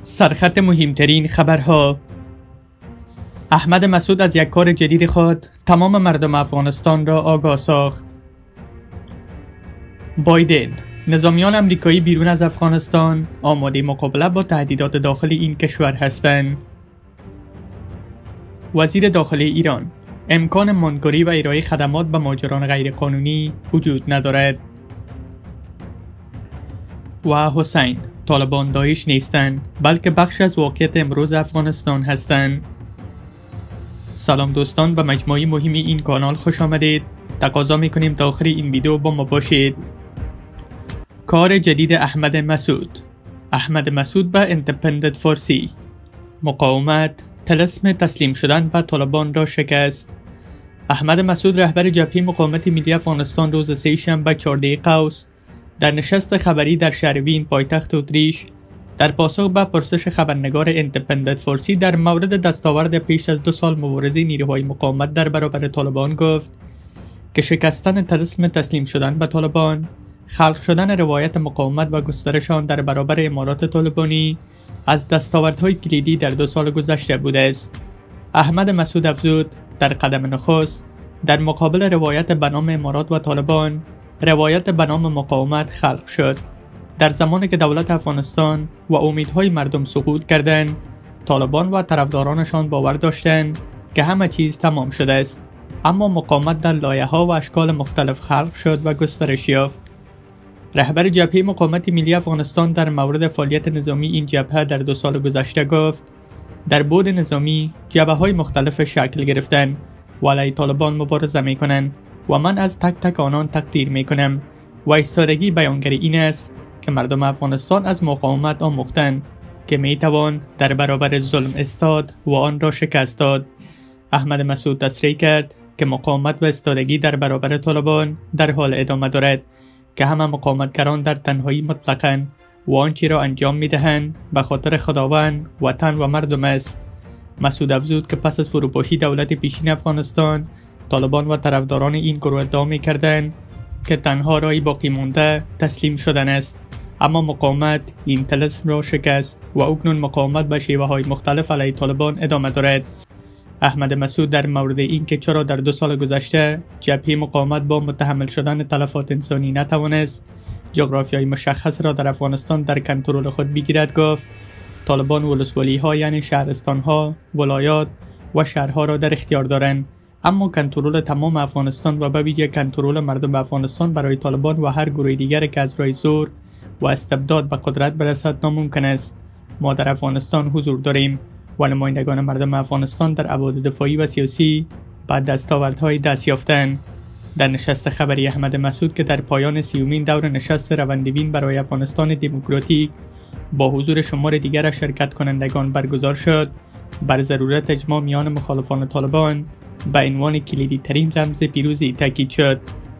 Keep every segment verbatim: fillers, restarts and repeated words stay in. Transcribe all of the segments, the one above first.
سرخط مهمترین خبرها. احمد مسعود از یک کار جدید خود تمام مردم افغانستان را آگاه ساخت. بایدن: نظامیان امریکایی بیرون از افغانستان آماده مقابله با تهدیدات داخل این کشور هستند. وزیر داخلی ایران: امکان ماندگاری و ارائه خدمات به مهاجران غیرقانونی وجود ندارد. و حسین: طالبان داعش نیستند بلکه بخش از واقعیت امروز افغانستان هستند. سلام دوستان، به مجموعه مهمی این کانال خوش آمدید. تقاضا میکنیم تا آخر این ویدیو با ما باشید. کار جدید احمد مسعود. احمد مسعود به اندپندنت فارسی: مقاومت، طلسم تسلیم شدن به طالبان را شکست. احمد مسعود، رهبر جبهه مقاومت ملی افغانستان، روز سه‌شنبه چهاردهم قوس در نشست خبری در شهر وین پایتخت اتریش در پاسخ به پرسش خبرنگار اندپندنت فارسی در مورد دستاورد پیش از دو سال مبارزه نیروهای مقاومت در برابر طالبان گفت که شکستن طلسم تسلیم شدن به طالبان، خلق شدن روایت مقاومت و گسترش آن در برابر امارات طالبانی از دستاوردهای کلیدی در دو سال گذشته بوده است. احمد مسعود افزود در قدم نخست در مقابل روایت به نام امارات و طالبان، روایت به نام مقاومت خلق شد. در زمانی که دولت افغانستان و امیدهای مردم سقوط کردند، طالبان و طرفدارانشان باور داشتند که همه چیز تمام شده است، اما مقاومت در لایه‌ها و اشکال مختلف خلق شد و گسترش یافت. رهبر جبهه مقاومت ملی افغانستان در مورد فعالیت نظامی این جبهه در دو سال گذشته گفت در بعد نظامی جبهه‌های مختلف شکل گرفتند و علیه طالبان مبارزه می‌کنند و من از تک تک آنان تقدیر می‌کنم و ایستادگی بیانگر این است که مردم افغانستان از مقاومت آموختند که می‌توان در برابر ظلم ایستاد و آن را شکست داد. احمد مسعود تصریح کرد که مقاومت و ایستادگی در برابر طالبان در حال ادامه دارد که همه مقاومتگران در تنهایی مطلقاً و آنچه را انجام می‌دهند به خاطر خداوند، وطن و مردم است. مسعود افزود که پس از فروپاشی دولت پیشین افغانستان، طالبان و طرفداران این گروه ادعا می‌کردند که تنها راهی باقی مانده تسلیم شدن است، اما مقاومت این طلسم را شکست و اکنون مقاومت به شیوه‌های مختلف علیه طالبان ادامه دارد. احمد مسعود در مورد اینکه چرا در دو سال گذشته جبهه مقاومت با متحمل شدن تلفات انسانی نتوانست جغرافیای مشخص را در افغانستان در کنترل خود بگیرد گفت طالبان ولسوالی‌ها یعنی شهرستان‌ها، ولایات و شهرها را در اختیار دارند، اما کنترل تمام افغانستان و به ویژه کنترل مردم افغانستان برای طالبان و هر گروه دیگر که از راه زور و استبداد به قدرت برسد ناممکن است. ما در افغانستان حضور داریم و نمایندگان مردم افغانستان در ابعاد دفاعی و سیاسی بعد دستاوردهای دست یافتند. در نشست خبری احمد مسعود که در پایان سیومین دور نشست روندبین برای افغانستان دموکراتیک با حضور شمار دیگر شرکت کنندگان برگزار شد، بر ضرورت اجماع میان مخالفان طالبان به عنوان کلیدی ترین رمز پیروزی تاکید شد.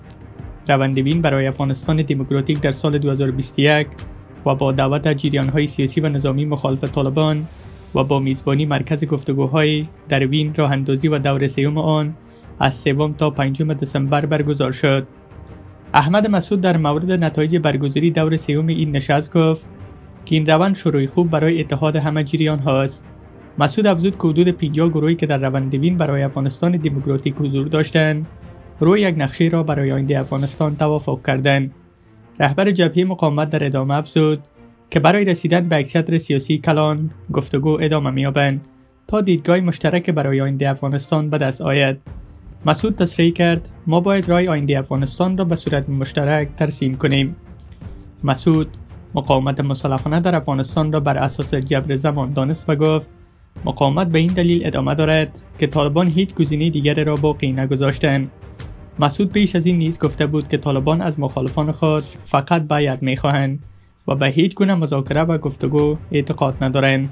روندبین برای افغانستان دموکراتیک در سال دو هزار و بیست و یک و با دعوت جریان‌های سیاسی و نظامی مخالف طالبان و با میزبانی مرکز گفتگوهای در وین راه اندازی و دور سوم آن از سوم تا پنجم دسامبر برگزار شد. احمد مسعود در مورد نتایج برگزاری دور سوم این نشست گفت که این روند شروعی خوب برای اتحاد همه جریان هاست. مسعود افزود که حدود پنجاه گروهی که در روندبین برای افغانستان دموکراتیک حضور داشتند روی یک نقشه را برای آینده افغانستان توافق کردند. رهبر جبهه مقاومت در ادامه افزود که برای رسیدن به یک صدر سیاسی کلان گفتگو ادامه می‌یابند تا دیدگاه مشترک برای آینده افغانستان به دست آید. مسعود تصریح کرد ما باید راه آینده افغانستان را به صورت مشترک ترسیم کنیم. مسعود مقاومت مسلحانه در افغانستان را بر اساس جبر زمان دانست و گفت مقاومت به این دلیل ادامه دارد که طالبان هیچ گزینه دیگری را باقی نگذاشتند. مسعود پیش از این نیز گفته بود که طالبان از مخالفان خود فقط بیعت می‌خواهند و به هیچ گونه مذاکره و گفتگو اعتقاد ندارند.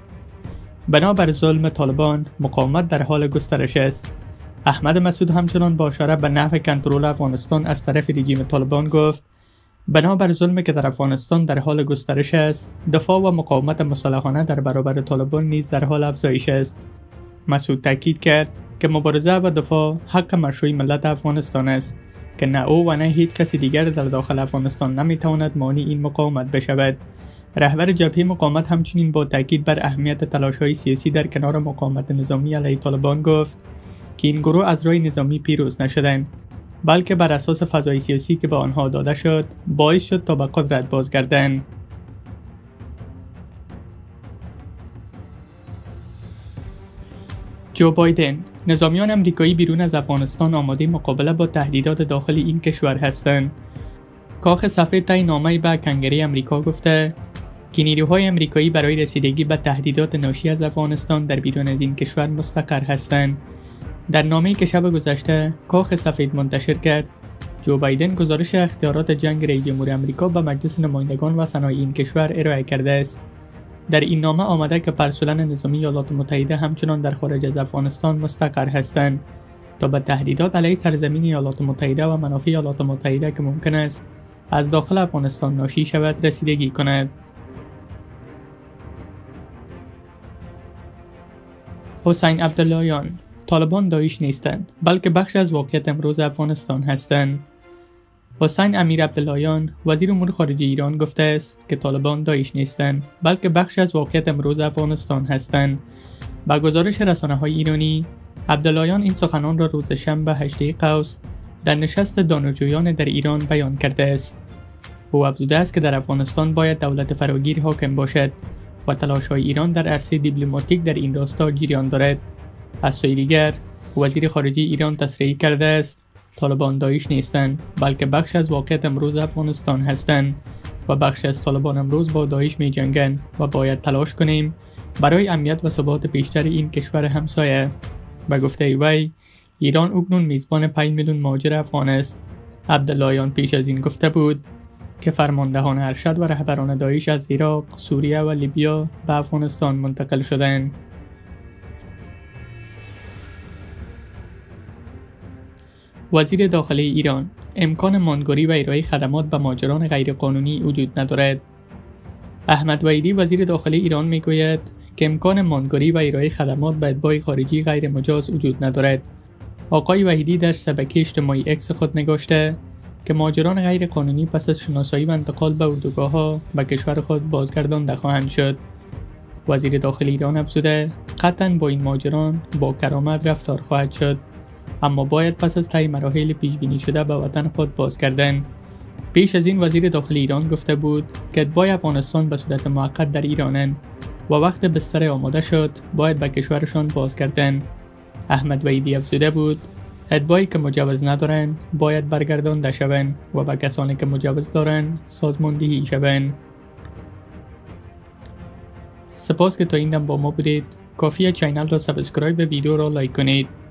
بنابر ظلم طالبان، مقاومت در حال گسترش است. احمد مسعود همچنان با اشاره به نحو کنترل افغانستان از طرف رژیم طالبان گفت بنابر ظلمی که در افغانستان در حال گسترش است، دفاع و مقاومت مسلحانه در برابر طالبان نیز در حال افزایش است. مسعود تاکید کرد که مبارزه و دفاع حق مشروع ملت افغانستان است که نه او و نه هیچ کسی دیگر در داخل افغانستان نمیتواند مانع این مقاومت بشود. رهبر جبهه مقاومت همچنین با تاکید بر اهمیت تلاش‌های سیاسی در کنار مقاومت نظامی علیه طالبان گفت که این گروه از راه نظامی پیروز نشدند، بلکه بر اساس فضای سیاسی که به آنها داده شد باعث شد تا به قدرت بازگردند. جو بایدن: نظامیان امریکایی بیرون از افغانستان آماده مقابله با تهدیدات داخل این کشور هستند. کاخ سفید طی نامه‌ای به کنگره امریکا گفته که نیروهای امریکایی برای رسیدگی به تهدیدات ناشی از افغانستان در بیرون از این کشور مستقر هستند. در نامه‌ای که شب گذشته کاخ سفید منتشر کرد، جو بایدن گزارش اختیارات جنگ رئیس جمهور آمریکا به مجلس نمایندگان و سنای این کشور ارائه کرده است. در این نامه آمده که پرسنل نظامی ایالات متحده همچنان در خارج از افغانستان مستقر هستند تا به تهدیدات علیه سرزمین ایالات متحده و منافع ایالات متحده که ممکن است از داخل افغانستان ناشی شود رسیدگی کند. حسین عبداللهیان: طالبان داعش نیستند، بلکه بخش از واقعیت امروز افغانستان هستند. حسین امیر عبداللهیان وزیر امور خارجه ایران گفته است که طالبان داعش نیستند، بلکه بخش از واقعیت امروز افغانستان هستند. با گزارش رسانه‌های ایرانی، عبداللهیان این سخنان را روز شنبه هجدهم قوس در نشست دانشجویان در ایران بیان کرده است. او افزوده است که در افغانستان باید دولت فراگیر حاکم باشد و تلاش‌های ایران در عرصه دیپلماتیک در این راستا جریان دارد. از سوی دیگر، وزیر خارجه ایران تصریح کرده است طالبان داعش نیستند، بلکه بخش از واقعیت امروز افغانستان هستند و بخش از طالبان امروز با داعش می جنگند و باید تلاش کنیم برای امنیت و ثبات بیشتر این کشور همسایه. به گفته وی، ایران اکنون میزبان پنج میلیون مهاجر افغان است. عبداللهیان پیش از این گفته بود که فرماندهان ارشد و رهبران داعش از عراق، سوریه و لیبیا به افغانستان منتقل شدند. وزیر داخلی ایران: امکان ماندگاری و ارائه خدمات به مهاجران غیرقانونی وجود ندارد. احمد وحیدی وزیر داخلی ایران میگوید که امکان ماندگاری و ارائه خدمات به اتباع خارجی غیر مجاز وجود ندارد. آقای وحیدی در شبکه اجتماعی اکس خود نگاشته که مهاجران غیر قانونی پس از شناسایی و انتقال به اردوگاه‌ها به کشور خود بازگردانده خواهند شد. وزیر داخلی ایران افزوده قطعاً با این مهاجران با کرامت رفتار خواهد شد، اما باید پس از طی مراحل پیش بینی شده به وطن خود بازگردند. پیش از این وزیر داخلی ایران گفته بود که اتباع افغانستان به صورت موقت در ایرانند و وقت بستر آماده شد باید به کشورشان بازگردند. احمد وحیدی افزوده بود اتباعی که مجوز ندارند باید برگردانده شوند و به کسانی که مجوز دارند سازماندهی شوند. سپاس که تا این دم با ما بودید. کافیه چینل را سابسکرایب و ویدیو را لایک کنید.